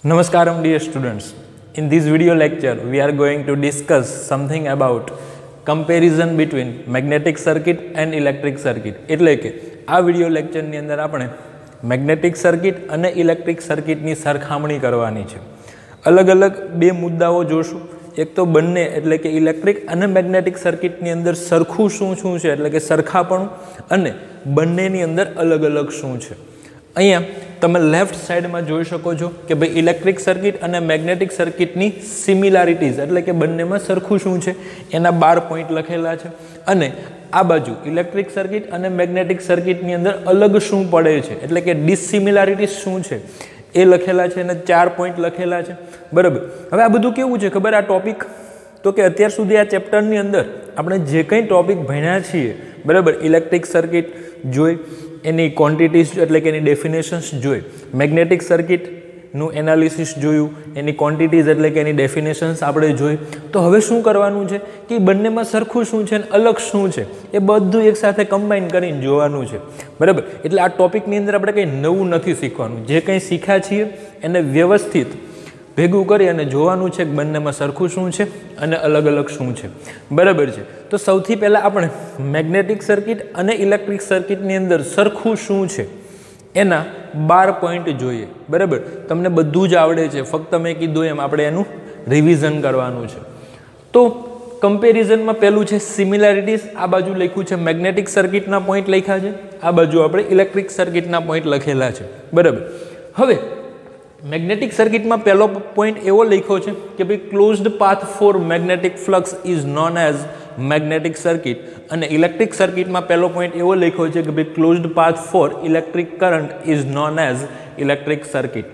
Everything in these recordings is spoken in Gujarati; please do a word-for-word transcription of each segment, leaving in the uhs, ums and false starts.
Namaskaram dear students. In this video lecture we are going to discuss something about comparison between magnetic circuit and electric circuit. એટલે કે આ વિડિયો લેક્ચર ની અંદર આપણે મેગ્નેટિક સર્કિટ અને ઇલેક્ટ્રિક સર્કિટની સરખામણી કરવાની છે. અલગ અલગ બે મુદ્દાઓ જોશું. એક તો બંને એટલે કે ઇલેક્ટ્રિક અને મેગ્નેટિક સર્કિટની અંદર સરખું શું શું છે એટલે કે સરખાપણું અને બંનેની અંદર અલગ અલગ શું છે. અહીંયા તમે લેફ્ટ સાઈડમાં જોઈ શકો છો કે ભાઈ ઇલેક્ટ્રિક સર્કિટ અને મેગ્નેટિક સર્કિટની સિમિલારિટીઝ એટલે કે બંનેમાં સરખું શું છે એના બાર પોઈન્ટ લખેલા છે અને આ બાજુ ઇલેક્ટ્રિક સર્કિટ અને મેગ્નેટિક સર્કિટની અંદર અલગ શું પડે છે એટલે કે ડિસિમિલારિટીઝ શું છે એ લખેલા છે અને ચાર પોઈન્ટ લખેલા છે. બરાબર. હવે આ બધું કેવું છે ખબર, આ ટોપિક તો કે અત્યાર સુધી આ ચેપ્ટરની અંદર આપણે જે કંઈ ટોપિક ભણ્યા છીએ બરાબર, ઇલેક્ટ્રિક સર્કિટ જોઈ, એની ક્વોન્ટિટીઝ એટલે કે એની ડેફિનેશન્સ જોઈ, મેગ્નેટિક સર્કિટનું એનાલિસિસ જોયું, એની ક્વોન્ટિટીઝ એટલે કે એની ડેફિનેશન્સ આપણે જોઈ. તો હવે શું કરવાનું છે કે બંનેમાં સરખું શું છે અને અલગ શું છે એ બધું એકસાથે કમ્બાઈન કરીને જોવાનું છે. બરાબર. એટલે આ ટોપિકની અંદર આપણે કંઈ નવું નથી શીખવાનું, જે કંઈ શીખ્યા છીએ એને વ્યવસ્થિત ભેગું કરી અને જોવાનું છે કે બંનેમાં સરખું શું છે અને અલગ અલગ શું છે. બરાબર છે. તો સૌથી પહેલાં આપણે મેગ્નેટિક સર્કિટ અને ઇલેક્ટ્રિક સર્કિટની અંદર સરખું શું છે એના બાર પોઈન્ટ જોઈએ. બરાબર. તમને બધું જ આવડે છે, ફક્ત મેં કીધું એમ આપણે એનું રિવિઝન કરવાનું છે. તો કમ્પેરિઝનમાં પહેલું છે સિમિલારિટીઝ. આ બાજુ લખ્યું છે મેગ્નેટિક સર્કિટના પોઈન્ટ લખ્યા છે, આ બાજુ આપણે ઇલેક્ટ્રિક સર્કિટના પોઈન્ટ લખેલા છે. બરાબર. હવે મેગ્નેટિક સર્કિટમાં પહેલો પોઈન્ટ એવો લખ્યો છે કે ભાઈ closed path for magnetic flux is known as magnetic circuit, અને ઇલેક્ટ્રિક સર્કિટમાં પહેલો પોઈન્ટ એવો લખ્યો છે કે ભાઈ closed path for electric current is known as electric circuit.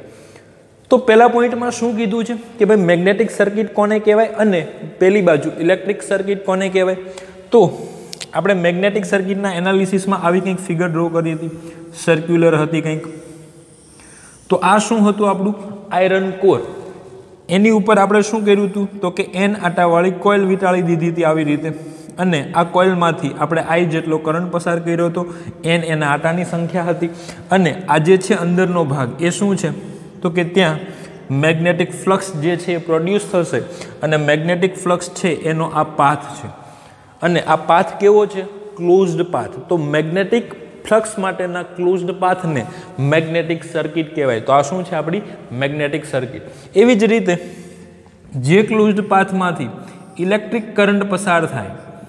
તો પહેલા પોઈન્ટમાં શું કીધું છે કે ભાઈ મેગ્નેટિક સર્કિટ કોને કહેવાય અને પેલી બાજુ ઇલેક્ટ્રિક સર્કિટ કોને કહેવાય. તો આપણે મેગ્નેટિક સર્કિટના એનાલિસિસમાં આવી કંઈક ફિગર ડ્રો કરી હતી, સર્ક્યુલર હતી કંઈક. તો આ શું હતું આપણું આયરન કોર, એની ઉપર આપણે શું કર્યું હતું તો કે એન આટાવાળી કોઇલ વીંટાળી દીધી હતી આવી રીતે, અને આ કોઇલમાંથી આપણે આઈ જેટલો કરંટ પસાર કર્યો હતો. એન એના આટાની સંખ્યા હતી અને આ જે છે અંદરનો ભાગ એ શું છે તો કે ત્યાં મેગ્નેટિક ફ્લક્સ જે છે એ પ્રોડ્યુસ થશે અને મેગ્નેટિક ફ્લક્સ છે એનો આ પાથ છે અને આ પાથ કેવો છે ક્લોઝડ પાથ. તો મેગ્નેટિક ફ્લક્સ માટેના ક્લોઝડ પાથને મેગ્નેટિક સર્કિટ કહેવાય. તો આ શું છે આપણી મેગ્નેટિક સર્કિટ. એવી જ રીતે જે ક્લોઝડ પાથમાંથી ઇલેક્ટ્રિક કરંટ પસાર થાય,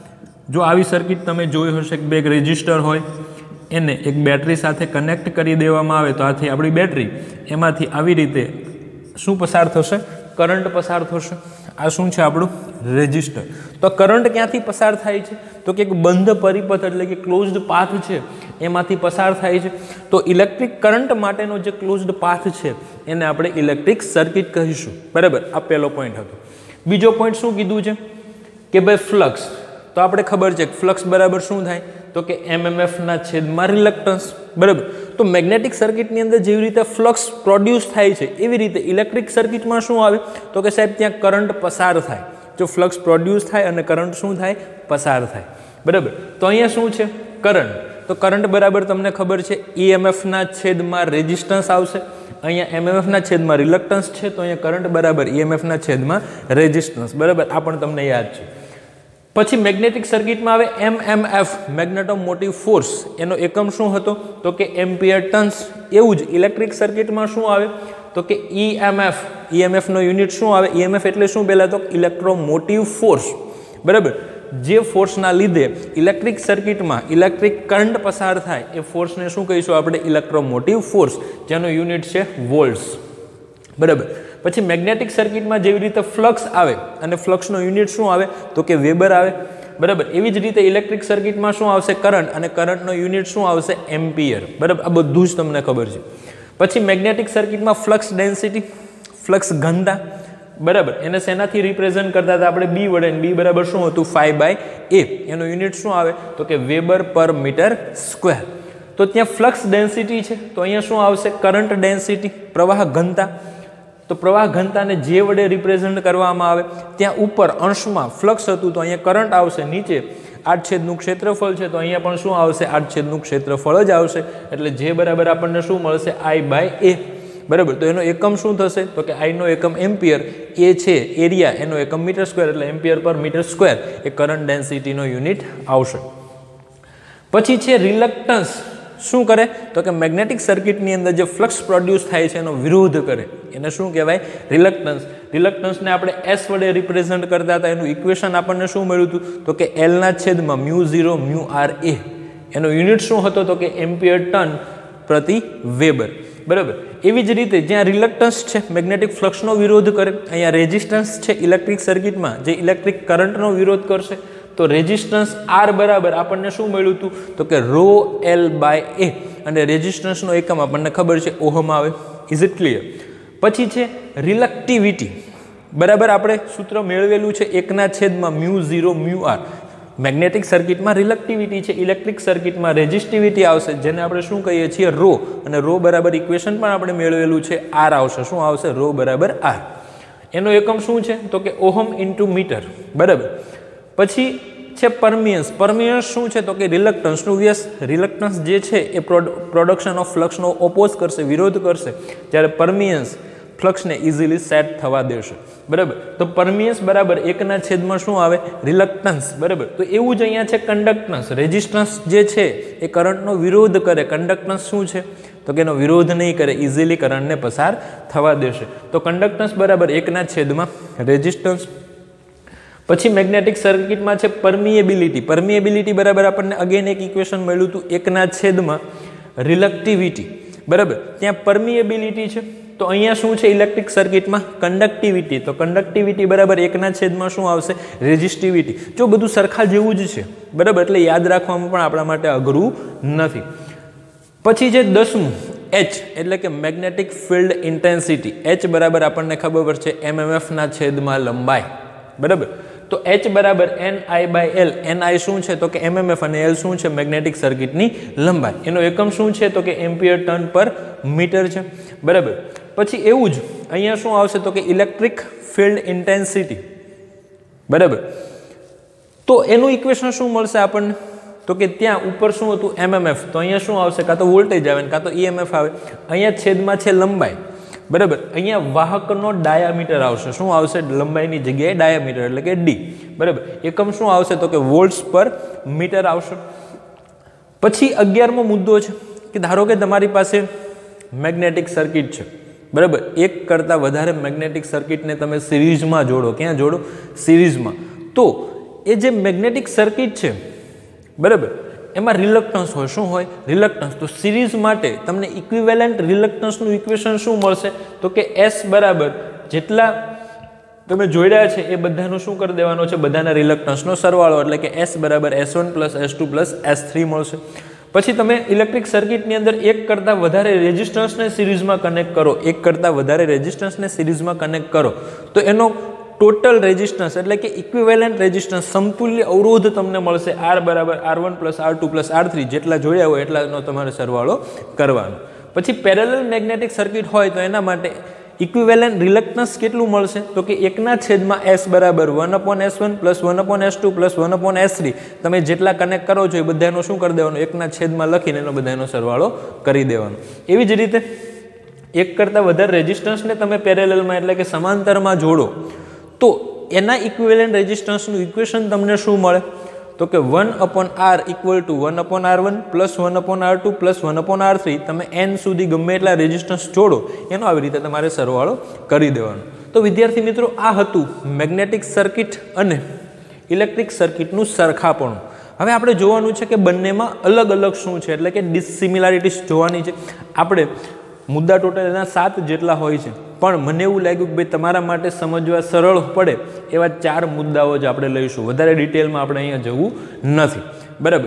જો આવી સર્કિટ તમે જોઈ હશે કે બે એક રેઝિસ્ટર હોય, એને એક બેટરી સાથે કનેક્ટ કરી દેવામાં આવે તો આથી આપણી બેટરી, એમાંથી આવી રીતે શું પસાર થશે કરંટ પસાર થશે. આ શું છે આપણું રેઝિસ્ટર. તો કરંટ ક્યાંથી પસાર થાય છે તો કે એક બંધ પરિપથ એટલે કે ક્લોઝડ પાથ છે એમાંથી પસાર થાય છે. તો ઇલેક્ટ્રિક કરંટ માટેનો જે ક્લોઝડ પાથ છે એને આપણે ઇલેક્ટ્રિક સર્કિટ કહીશું. બરાબર. આ પહેલો પોઈન્ટ હતો. બીજો પોઈન્ટ શું કીધું છે કે ભાઈ ફ્લક્સ. તો આપણે ખબર છે કે ફ્લક્સ બરાબર શું થાય તો કે એમએમએફના છેદમાં રિલક્ટન્સ. બરાબર. તો મેગ્નેટિક સર્કિટની અંદર જેવી રીતે ફ્લક્સ પ્રોડ્યુસ થાય છે એવી રીતે ઇલેક્ટ્રિક સર્કિટમાં શું આવે તો કે સાહેબ ત્યાં કરંટ પસાર થાય. જો ફ્લક્સ પ્રોડ્યુસ થાય અને કરંટ શું થાય પસાર થાય. બરાબર. તો અહીંયા શું છે કરંટ. તો કરંટ બરાબર તમને ખબર છે ઈએમએફના છેદમાં રેઝિસ્ટન્સ આવશે. અહીંયા એમએમએફના છેદમાં રિલક્ટન્સ છે તો અહીંયા કરંટ બરાબર ઈએમએફના છેદમાં રેઝિસ્ટન્સ. બરાબર. આ પણ તમને યાદ છે. પછી મેગ્નેટિક સર્કિટમાં આવે એમએમએફ મેગ્નેટોમોટિવ ફોર્સ, એનો એકમ શું હતો તો કે એમ્પિયર ટર્ન્સ. એવું જ ઇલેક્ટ્રિક સર્કિટમાં શું આવે તો કે ઈએમએફ, ઈએમએફનો યુનિટ શું આવે, ઈએમએફ એટલે શું પહેલાં તો ઇલેક્ટ્રોમોટિવ ફોર્સ. બરાબર. જે ફોર્સના લીધે ઇલેક્ટ્રિક સર્કિટમાં ઇલેક્ટ્રિક કરંટ પસાર થાય એ ફોર્સને શું કહીશું આપણે ઇલેક્ટ્રોમોટિવ ફોર્સ, જેનો યુનિટ છે વોલ્ટ્સ. બરાબર. પછી મેગ્નેટિક સર્કિટમાં જેવી રીતે ફ્લક્સ આવે અને ફ્લક્સનો યુનિટ શું આવે તો કે વેબર આવે. બરાબર. એવી જ રીતે ઇલેક્ટ્રિક સર્કિટમાં શું આવશે કરંટ, અને કરંટનો યુનિટ શું આવશે એમ્પિયર. બરાબર. આ બધું જ તમને ખબર છે. પછી મેગ્નેટિક સર્કિટમાં ફ્લક્સ ડેન્સિટી, ફ્લક્સ ઘનતા. બરાબર. એને શેનાથી રિપ્રેઝન્ટ કરતા હતા આપણે બી વડે. બી બરાબર શું હતું ફાઈવ બાય એ. એનો યુનિટ શું આવે તો કે વેબર પર મીટર સ્ક્વેર. તો ત્યાં ફ્લક્સ ડેન્સિટી છે તો અહીંયા શું આવશે કરંટ ડેન્સિટી, પ્રવાહ ઘનતા. તો પ્રવાહ ઘનતાને જે વડે રિપ્રેઝન્ટ કરવામાં આવે, ત્યાં ઉપર અંશમાં ફ્લક્સ હતું તો અહીંયા કરંટ આવશે, નીચે આઠ છેદનું ક્ષેત્રફળ છે તો અહીંયા પણ શું આવશે આઠ છેદનું ક્ષેત્રફળ જ આવશે. એટલે જે બરાબર આપણને શું મળશે આઈ બાય એ. बराबर। तो एनो एकम शुं थशे तो के आई नो एकम एम्पियर, ए छे एरिया, एनो एकम मीटर स्क्वेर एटले एम्पियर पर मीटर स्क्वेर ए करंट डेन्सिटी नो युनिट आवशे। पछी छे रिलक्टन्स, शुं करे तो के मैग्नेटिक सर्किट नी अंदर जो फ्लक्स प्रोड्यूस थाय छे एनो विरोध करे, एने शुं कहेवाय रिलक्टन्स। रिलक्टन्स ने आपणे एस वडे रिप्रेजेंट करता हता, एनुं इक्वेशन आपणने शुं मळ्युं हतुं तो के एल ना छेदमां म्यू जीरो म्यू आर ए, एनो युनिट शुं हतो तो के एम्पियर टन प्रति वेबर, बराबर। एवी ज रीते ज्यां रिलक्टन्स छे मैग्नेटिक फ्लक्स नो विरोध करे, अहींया रेजिस्टन्स छे इलेक्ट्रिक सर्किट में जे इलेक्ट्रिक करंट नो विरोध करशे, तो रेजिस्टन्स आर बराबर आपने शुं मळ्युं हतुं तो के रो एल बाय ए, अने रेजिस्टन्स नो एकम आपने खबर छे ओहम आवे। Is it clear? पछी छे रिलक्टिविटी, बराबर आपणे सूत्र मेळवेलुं छे एक ना छेदमां mu zero mu R. Magnetic circuit में रिलक्टिविटी है, इलेक्ट्रिक सर्किट में रेजिस्टिविटी आवशे, जेने आपणे शुं कहीए छीए रो, अने रो बराबर इक्वेशन पण आपणे मेळवेलुं छे आर आवशे। शुं आवशे? रो बराबर आर। एनो एकम शुं छे तो के ओहम इंटू मीटर, बराबर। पछी छे परमियन्स। परमियन्स शुं छे तो के रिलक्टन्स नो व्यस, रिलक्टन्स जे छे ए प्रोडक्शन ऑफ फ्लक्स नो ओपोज करशे, विरोध करशे, ज्यारे परमियन्स फ्लक्स ने इजीली सेट थवा देशे, बराबर। तो परमियन्स बराबर एक ना छेदमां शुं आवे रिलक्टन्स, बराबर। तो एवुं ज अहींया छे कंडक्टन्स। रेजिस्टन्स जे छे ए करंट नो विरोध करे, कंडक्टन्स शुं छे तो के एनो विरोध नहीं करे, इजीली करंट ने पसार थवा देशे। तो कंडक्टन्स बराबर एक ना छेदमां रेजिस्टन्स। पछी मैग्नेटिक सर्किट में छे परमिएबिलिटी। परमिएबिलिटी बराबर आपने अगेन एक इक्वेशन मळ्युं हतुं एक ना छेदमां रिलक्टिविटी, बराबर। त्यां परमिएबिलिटी छे तो अहींया शुं छे इलेक्ट्रिक सर्किट में कंडक्टिविटी, तो कंडक्टिविटी बराबर एक ना छेदमां शुं आवशे रेजिस्टिविटी। जो बधुं सरखा जेवुं ज छे, बराबर, एटले याद राखवामां पण आपणा माटे अघरुं नथी। पछी जे दसमुं एच एटले के मैग्नेटिक फील्ड इंटेंसिटी। एच बराबर आपणने खबर छे एमएमएफ ना छेदमां लंबाई, बराबर। तो एच बराबर N I by L. N I शुं छे तो के एमएमएफ अने एल शुं छे मैग्नेटिक सर्किट नी लंबाई। एनो एकम शुं छे तो के एम्पियर टन पर मीटर छे, बराबर। पछी एवुं ज अहींया शुं आवशे तो के इलेक्ट्रिक फील्ड इंटेंसिटी, बराबर। तो एनुं इक्वेशन शुं मळशे आपणने तो के त्यां उपर शुं हतुं एमएमएफ, तो अहींया शुं आवशे कां तो वोल्टेज आवे कां तो ईएमएफ आवे। अहींया छेदमां छे लंबाई, बराबर। अहींया वाहकनो डायामीटर आवशे, शुं आवशे लंबाईनी जग्याए डायामीटर एटले के डी, बराबर। एकम शुं आवशे तो के वोल्ट्स पर मीटर आवशे। पछी अगियारमो मुद्दो छे के धारो के तमारी पासे मैग्नेटिक सर्किट छे, बराबर। एक करता वधारे मैग्नेटिक सर्किट ने तमे सीरीज में जोड़ो, क्या जोड़ो? सीरीज में। तो ए जे मैग्नेटिक सर्किट छे, बराबर, एमां रिलक्टन्स होय, शुं होय? रिलक्टन्स। तो सीरीज माटे तमने इक्विवेलेंट रिलक्टन्सनुं इक्वेशन शुं मळशे तो के एस बराबर जेटला तमे जोड्या छे ए बधानो शुं करी देवानो छे, बधाना रिलक्टन्सनो सरवाळो, એટલે કે S बराबर S one plus S two plus S three मळशे। પછી તમે ઇલેક્ટ્રિક સર્કિટની અંદર એક કરતાં વધારે રેઝિસ્ટન્સને સિરીઝમાં કનેક્ટ કરો, એક કરતાં વધારે રેઝિસ્ટન્સને સિરીઝમાં કનેક્ટ કરો તો એનો टोटल रेजिस्टन्स एटले के इक्विवेलेंट रेजिस्टन्स समतुल्य अवरोध तमने मळशे आर बराबर R one plus R two plus R three जेटला जोड्या होय એટલાનો તમારે સરવાળો કરવાનો। પછી પેરેलल મેગ્નેટિક સર્કિટ હોય તો એના માટે इक्विवेलेंट रिलक्टन्स केटલું મળશે તો કે એક ના છેદમાં s બરાબર one upon S one plus one upon S two plus one upon S three તમે જેટલા કનેક્ટ કરો છો એ બધાનો શું કરી દેવાનો એક ના છેદમાં લખીને એનો બધાનો સરવાળો કરી દેવાનો। એવી જ રીતે એક કરતા વધારે રેઝિસ્ટન્સને તમે પેરેલલમાં એટલે કે સમાંતરમાં જોડો तो एना इक्विवेलेंट रेजिस्टन्सनुं इक्वेशन तमने शुं मळे तो के one upon R equal to one upon R one plus one upon R two plus one upon R three तमे एन सुधी गमे एटला रेजिस्टन्स जोड़ो एनो आवी रीते तमारे सरवाळो करी देवानो। तो विद्यार्थी मित्रों आ हतुं मैग्नेटिक सर्किट अने इलेक्ट्रिक सर्किटनुं सरखापणुं। हवे आपणे जोवानुं छे के बंनेमां अलग अलग शुं छे एटले के डिसिमिलारिटीज जोवानी छे। आपणे मुद्दा टोटल एना सात जेटला होय छे पण मने एवुं लाग्युं के भाई तमारा माटे समजवा सरळ पड़े एवा चार मुद्दाओ ज आपणे लईशुं, वधारे डिटेलमां आपणे अहींया जवुं नथी, बराबर।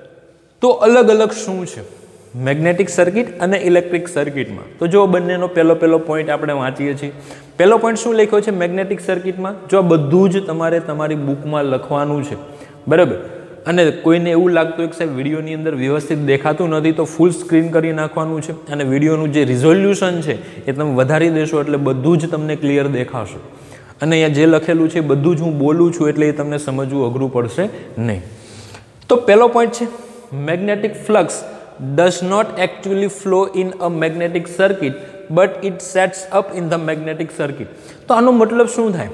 तो अलग अलग शुं छे मैग्नेटिक सर्किट अने इलेक्ट्रिक सर्किटमां। तो जो बंनेनो पहेलो पहेलो पॉइंट आपणे वांचीए छीए। पहेलो पॉइंट शुं लख्यो छे मैग्नेटिक सर्किटमां, जो बधुं ज तमारे तमारी बुकमां लखवानुं छे, बराबर। અને કોઈને એવું લાગતું કે સાહેબ વિડીયોની અંદર વ્યવસ્થિત દેખાતું નથી તો ફૂલ સ્ક્રીન કરી નાખવાનું છે અને વિડીયોનું જે રિઝોલ્યુશન છે એ તમે વધારી દેશો એટલે બધું જ તમને ક્લિયર દેખાશે। અને અહીંયા જે લખેલું છે બધું જ હું બોલું છું એટલે એ તમને સમજવું અઘરું પડશે નહીં। તો પહેલો પોઈન્ટ છે magnetic flux does not actually flow in a magnetic circuit but it sets up in the magnetic circuit. તો આનો મતલબ શું થાય?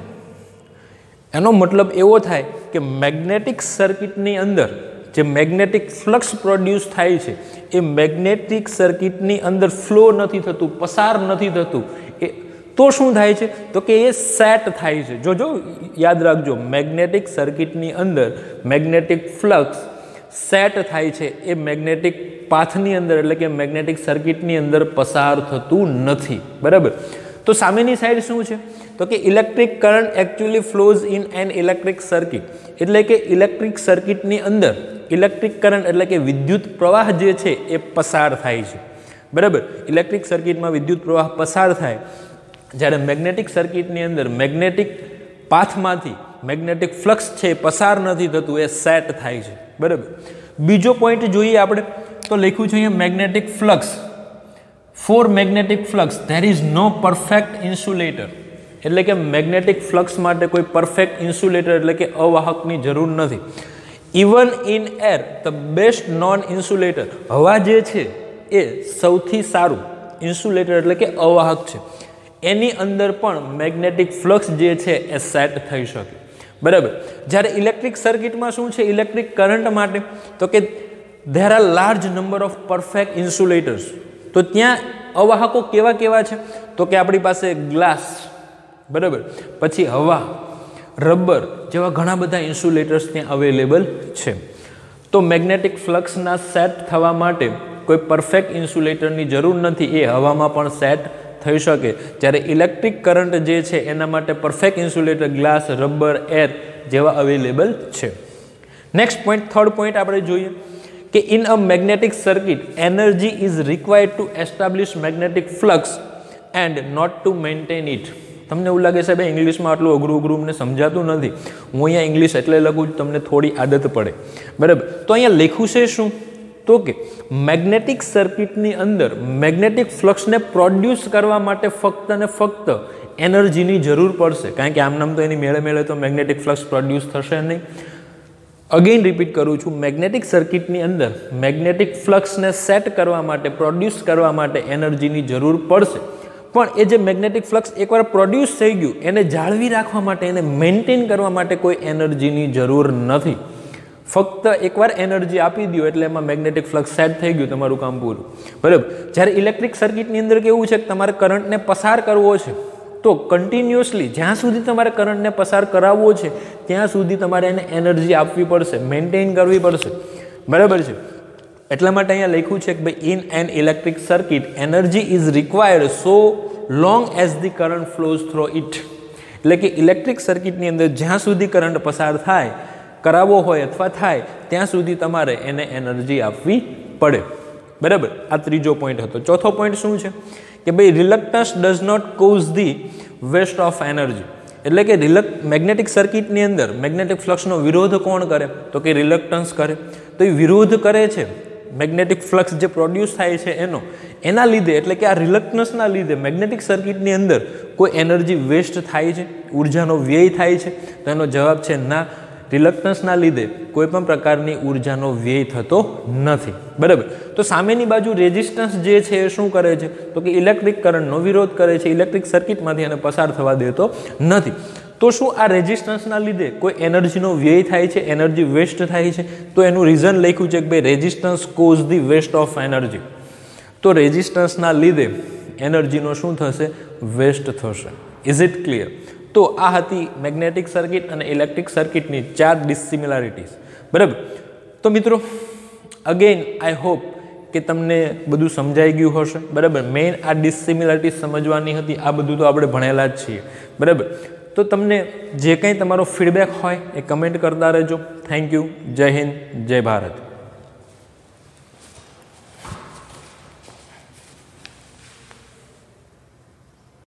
એનો મતલબ એવો થાય કે મેગ્નેટિક સર્કિટની અંદર જે મેગ્નેટિક ફ્લક્સ પ્રોડ્યુસ થાય છે એ મેગ્નેટિક સર્કિટની અંદર ફ્લો નથી થતું, પસાર નથી થતું. એ તો શું થાય છે? તો કે એ સેટ થાય છે. જો જો યાદ રાખજો, મેગ્નેટિક સર્કિટની અંદર મેગ્નેટિક ફ્લક્સ સેટ થાય છે, એ મેગ્નેટિક પાથની અંદર એટલે કે મેગ્નેટિક સર્કિટની અંદર પસાર થતું નથી. બરાબર. તો સામેની સાઈડ શું છે? તો કે electric current actually flows in an electric circuit, એટલે કે ઇલેક્ટ્રિક સર્કિટની અંદર ઇલેક્ટ્રિક કરંટ એટલે કે વિદ્યુત પ્રવાહ જે છે એ પસાર થાય છે. બરાબર. ઇલેક્ટ્રિક સર્કિટમાં વિદ્યુત પ્રવાહ પસાર થાય, જ્યારે મેગ્નેટિક સર્કિટની અંદર મેગ્નેટિક પાથમાંથી મેગ્નેટિક ફ્લક્સ છે પસાર નથી થતું, એ સેટ થાય છે. બરાબર. બીજો પોઈન્ટ જોઈએ આપણે, તો લખ્યું છે અહીંયા magnetic flux. For magnetic flux there is no perfect insulator, એટલે કે મેગ્નેટિક ફ્લક્સ માટે કોઈ પરફેક્ટ ઇન્સ્યુલેટર એટલે કે અવાહકની જરૂર નથી. Even in air the best known insulator, હવા જે છે એ સૌથી સારું ઇન્સ્યુલેટર એટલે કે અવાહક છે, એની અંદર પણ મેગ્નેટિક ફ્લક્સ જે છે એ સેટ થઈ શકે. બરાબર. જ્યારે ઇલેક્ટ્રિક સર્કિટમાં શું છે? ઇલેક્ટ્રિક કરંટ માટે તો કે there are large number of perfect insulators. તો ત્યાં અવાહકો કેવા કેવા છે? તો કે આપણી પાસે ગ્લાસ, બરાબર, પછી હવા, રબર જેવા ઘણા બધા ઇન્સ્યુલેટર્સ ત્યાં અવેલેબલ છે. તો મેગ્નેટિક ફ્લક્સના સેટ થવા માટે કોઈ પરફેક્ટ ઇન્સ્યુલેટરની જરૂર નથી, એ હવામાં પણ સેટ થઈ શકે. જ્યારે ઇલેક્ટ્રિક કરંટ જે છે એના માટે perfect insulator glass, rubber, air જેવા અવેલેબલ છે. નેક્સ્ટ પોઈન્ટ, થર્ડ પોઈન્ટ આપણે જોઈએ કે in a magnetic circuit energy is required to establish magnetic flux and not to maintain it. તમને એવું લાગે સાહેબ ઇંગ્લિશમાં આટલું અઘરું અઘરું અમને સમજાતું નથી, હું અહીંયા ઇંગ્લિશ એટલે લખું છું તમને થોડી આદત પડે. બરાબર. તો અહીંયા લખ્યું છે શું? તો કે મેગ્નેટિક સર્કિટની અંદર મેગ્નેટિક ફ્લક્સને પ્રોડ્યુસ કરવા માટે ફક્ત ને ફક્ત એનર્જીની જરૂર પડશે, કારણ કે આમ નામ તો એની મેળે મેળે તો મેગ્નેટિક ફ્લક્સ પ્રોડ્યુસ થશે નહીં. અગેન રિપીટ કરું છું, મેગ્નેટિક સર્કિટની અંદર મેગ્નેટિક ફ્લક્સને સેટ કરવા માટે, પ્રોડ્યુસ કરવા માટે એનર્જીની જરૂર પડશે. પણ એ જે મેગ્નેટિક ફ્લક્સ એકવાર પ્રોડ્યુસ થઈ ગયું એને જાળવી રાખવા માટે, એને મેન્ટેન કરવા માટે કોઈ એનર્જીની જરૂર નથી. ફક્ત એકવાર એનર્જી આપી દો એટલે એમાં મેગ્નેટિક ફ્લક્સ સેટ થઈ ગયું, તમારું કામ પૂરું. બરાબર. જ્યારે ઇલેક્ટ્રિક સર્કિટની અંદર કેવું છે કે તમારે કરંટને પસાર કરવો છે, તો કન્ટિન્યુઅસલી જ્યાં સુધી તમારે કરંટને પસાર કરાવવો છે ત્યાં સુધી તમારે એને એનર્જી આપવી પડશે, મેન્ટેન કરવી પડશે. બરાબર છે. એટલા માટે અહીંયા લખ્યું છે કે ભાઈ in an electric circuit energy is required so long as the current flows through it, એટલે કે ઇલેક્ટ્રિક સર્કિટની અંદર જ્યાં સુધી કરંટ પસાર થાય, કરાવવો હોય અથવા થાય ત્યાં સુધી તમારે એને એનર્જી આપવી પડે. બરાબર. આ ત્રીજો પોઈન્ટ હતો. ચોથો પોઈન્ટ શું છે કે ભાઈ reluctance does not cause the waste of energy, એટલે કે રિલક મેગ્નેટિક સર્કિટની અંદર મેગ્નેટિક ફ્લક્સનો વિરોધ કોણ કરે? તો કે રિલક્ટન્સ કરે. તો એ વિરોધ કરે છે મેગ્નેટિક ફ્લક્સ જે પ્રોડ્યુસ થાય છે એનો, એના લીધે એટલે કે આ રિલક્ટન્સના લીધે મેગ્નેટિક સર્કિટની અંદર કોઈ એનર્જી વેસ્ટ થાય છે, ઉર્જાનો વ્યય થાય છે? તો એનો જવાબ છે ના. રિલક્ટન્સના લીધે કોઈ પણ પ્રકારની ઉર્જાનો વ્યય થતો નથી. બરાબર. તો સામેની બાજુ રેઝિસ્ટન્સ જે છે એ શું કરે છે? તો કે ઇલેક્ટ્રિક કરંટનો વિરોધ કરે છે, ઇલેક્ટ્રિક સર્કિટમાંથી એને પસાર થવા દેતો નથી. તો શું આ રેઝિસ્ટન્સના લીધે કોઈ એનર્જીનો વ્યય થાય છે, એનર્જી વેસ્ટ થાય છે? તો એનું રીઝન લખ્યું છે કે ભાઈ resistance cause the waste of energy. તો રેઝિસ્ટન્સના લીધે એનર્જીનો શું થશે? વેસ્ટ થશે. Is it clear? તો આ હતી મેગ્નેટિક સર્કિટ અને ઇલેક્ટ્રિક સર્કિટની ચાર ડિસિમિલારિટીઝ. બરાબર. તો મિત્રો અગેન આઈ હોપ કે તમને બધું સમજાઈ ગયું હશે. બરાબર. મેઇન આ ડિસિમિલારિટીઝ સમજવાની હતી. આ બધું તો આપણે ભણેલા જ છીએ. બરાબર. તો તમને જે કંઈ તમારો ફીડબેક હોય એ કમેન્ટ કરતા રહેજો. Thank you. જય હિન્દ, જય ભારત.